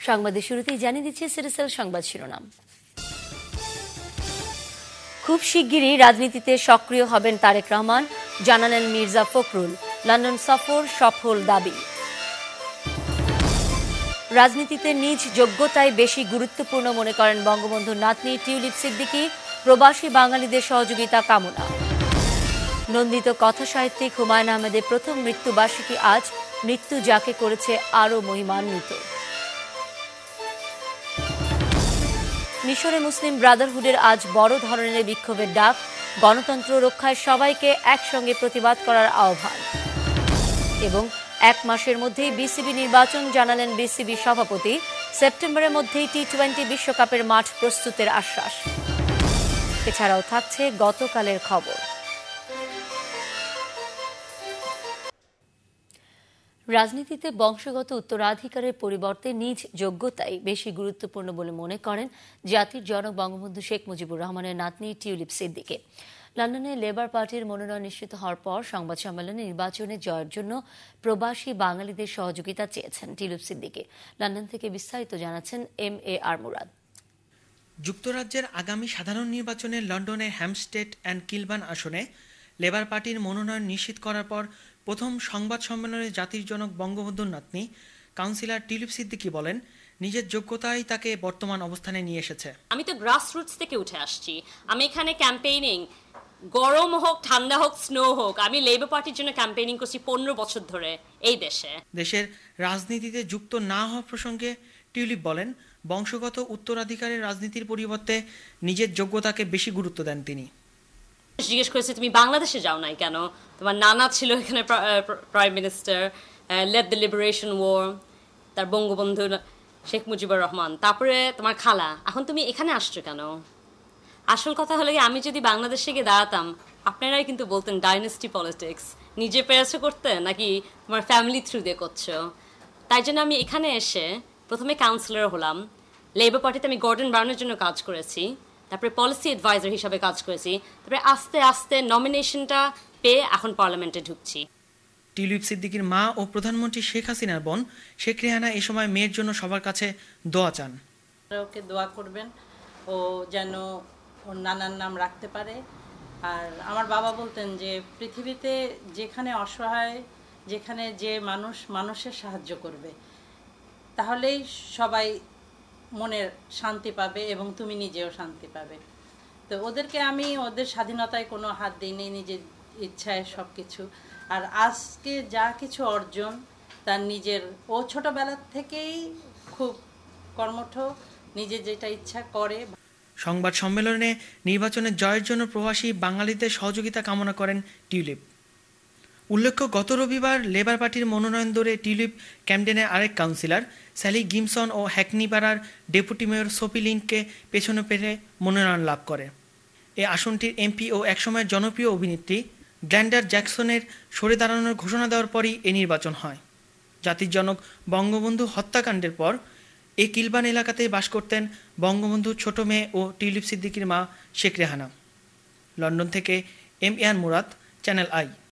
সংবাদের শুরুতেই জানিয়ে দিচ্ছে সিরিসেল সংবাদ শিরোনাম। খুব শিগগিরই রাজনীতিতে সক্রিয় হবেন তারেক রহমান, জানালেন মির্জা ফখরুল। লন্ডন সফর সফল দাবি। রাজনীতিতে নিজ যোগ্যতাই বেশি গুরুত্বপূর্ণ মনে করেন বঙ্গবন্ধুর নাতনি টিউলিপ সিদ্দিকী, প্রবাসী বাঙালিদের সহযোগিতা কামনা। নন্দিত কথা সাহিত্যিক হুমায়ুন আহমেদের প্রথম মৃত্যুবার্ষিকী আজ, মৃত্যু যাকে করেছে আরও মহিমান্বিত। মিশরে মুসলিম ব্রাদারহুডের আজ বড় ধরনের বিক্ষোভের ডাক, গণতন্ত্র রক্ষায় সবাইকে একসঙ্গে প্রতিবাদ করার আহ্বান। এবং এক মাসের মধ্যেই বিসিবি নির্বাচন, জানালেন বিসিবি সভাপতি। সেপ্টেম্বরের মধ্যেই টি-20 বিশ্বকাপের মাঠ প্রস্তুতের আশ্বাস। এছাড়াও থাকছে গতকালের খবর। রাজনীতিতে বংশগত উত্তরাধিকারের পরিবর্তে নিজ যোগ্যতাই বেশি গুরুত্বপূর্ণ বলে মনে করেন জাতির জনক বঙ্গবন্ধু শেখ মুজিবুর রহমানের নাতনি টিউলিপ সিদ্দিকী। লন্ডনে লেবার পার্টির মনোনয়ন নিশ্চিত হওয়ার পর সংবাদ সম্মেলনে নির্বাচনে জয়ের জন্য প্রবাসী বাঙালিদের সহযোগিতা চেয়েছেন টিউলিপ সিদ্দিকী। লন্ডন থেকে বিস্তারিত জানাচ্ছেন MAR মুরাদ। যুক্তরাজ্যের আগামী সাধারণ নির্বাচনে লন্ডনের হ্যামস্টেড অ্যান্ড কিলবার্ন আসনে লেবার পার্টির মনোনয়ন নিশ্চিত করার পর প্রথম সংবাদ সম্মেলনে জাতির জনক বঙ্গবন্ধুর নাতনি কাউন্সিলর টিউলিপ সিদ্দিকী বলেন, নিজের যোগ্যতাই তাকে বর্তমান অবস্থানে নিয়ে এসেছে। আমি তো গ্রাসরুটস থেকে উঠে আসছি। আমি এখানে ক্যাম্পেইনিং, গরম হোক ঠান্ডা হোক স্নো হোক, আমি লেবার পার্টির জন্য ক্যাম্পেইনিং করছি 15 বছর ধরে এই দেশে। দেশের রাজনীতিতে যুক্ত না হওয়া প্রসঙ্গে টিউলিপ বলেন, বংশগত উত্তরাধিকারের রাজনীতির পরিবর্তে নিজের যোগ্যতাকে বেশি গুরুত্ব দেন তিনি। জিজ্ঞেস করেছে, তুমি বাংলাদেশে যাও নাই কেন? তোমার নানা ছিল এখানে prime minister, led the liberation war, তার বঙ্গবন্ধু শেখ মুজিবুর রহমান, তারপরে তোমার খালা, এখন তুমি এখানে আসছো কেন? আসল কথা হলো কি, আমি যদি বাংলাদেশে গিয়ে দাঁড়াতাম, আপনারাই কিন্তু বলতেন ডাইনেস্টি পলিটিক্স, নিজে পেরেছো করতে নাকি তোমার ফ্যামিলি থ্রু দিয়ে করছো। তাই জন্য আমি এখানে এসে প্রথমে কাউন্সিলর হলাম। লেবার পার্টিতে আমি গর্ডন ব্রাউনের জন্য কাজ করেছি, তারপরে পলিসি অ্যাডভাইজার হিসাবে কাজ করেছি, তারপরে আস্তে আস্তে নমিনেশনটা পেয়ে এখন পার্লামেন্টে ঢুকছি। টিউলিপ সিদ্দিকীর মা ও প্রধানমন্ত্রী শেখ হাসিনার বোন শেখ রেহানা এ সময় মেয়ের জন্য সবার কাছে দোয়া চান। ওকে দোয়া করবেন, ও যেন ওর নানার নাম রাখতে পারে। আর আমার বাবা বলতেন যে পৃথিবীতে যেখানে অসহায়, যেখানে যে মানুষ মানুষের সাহায্য করবে, তাহলেই সবাই মনের শান্তি পাবে এবং তুমি নিজেও শান্তি পাবে। তো ওদেরকে আমি ওদের স্বাধীনতায় কোনো হাত দিইনি, নিজের ইচ্ছায় সব কিছু। আর আজকে যা কিছু অর্জন তার নিজের, ও ছোটবেলার থেকেই খুব কর্মঠ, নিজে যেটা ইচ্ছা করে। সংবাদ সম্মেলনে নির্বাচনের জয়ের জন্য প্রবাসী বাঙালিদের সহযোগিতা কামনা করেন টিউলিপ। উল্লেখ্য, গত রবিবার লেবার পার্টির মনোনয়ন দৌড়ে টিউলিপ ক্যামডেনের আরেক কাউন্সিলর স্যালি গিমসন ও হ্যাকনিপাড়ার ডেপুটি মেয়র সোফি লিন্ডকে পেছনে পেরে মনোনয়ন লাভ করে। এ আসনটির এমপি ও একসময়ের জনপ্রিয় অভিনেত্রী গ্ল্যান্ডার জ্যাকসনের সরে দাঁড়ানোর ঘোষণা দেওয়ার পরই এ নির্বাচন হয়। জাতির জনক বঙ্গবন্ধু হত্যাকাণ্ডের পর এই কিলবার্ন এলাকাতেই বাস করতেন বঙ্গবন্ধুর ছোট মেয়ে ও টিউলিপ সিদ্দিকীর মা শেখ রেহানা। লন্ডন থেকে MAR মুরাদ, চ্যানেল আই।